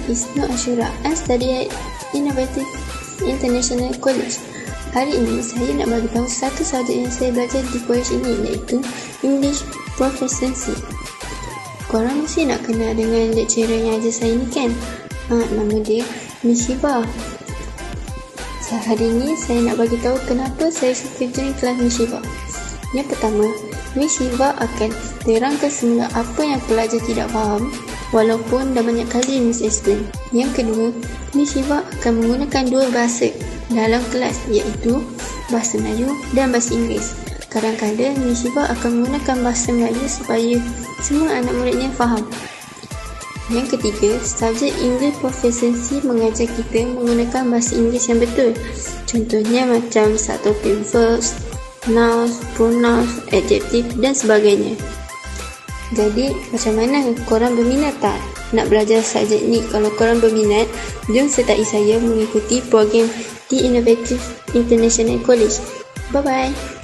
Isnu Ashura and study at Innovative International College. Hari ini saya nak bagi tahu satu subjek yang saya belajar di college ini, iaitu English Proficiency. Korang mesti nak kenal dengan lecturer yang ajar saya ni kan? Nama dia Miss Shiva. Hari ini saya nak bagi tahu kenapa saya suka join kelas Miss Shiva. Yang pertama, Miss Shiva akan terangkan semula apa yang pelajar tidak faham walaupun dah banyak kali Miss explain. Yang kedua, Miss Shiva akan menggunakan dua bahasa dalam kelas, iaitu bahasa Melayu dan bahasa Inggeris. Kadang-kadang Miss Shiva akan menggunakan bahasa Melayu supaya semua anak muridnya faham. Yang ketiga, subjek English Proficiency mengajar kita menggunakan bahasa Inggeris yang betul. Contohnya macam subtopic verbs, nouns, pronouns, adjective dan sebagainya. Jadi, macam mana? Korang berminat tak nak belajar subjek ni? Kalau korang berminat, jom sertai saya mengikuti program di Innovative International College. Bye-bye.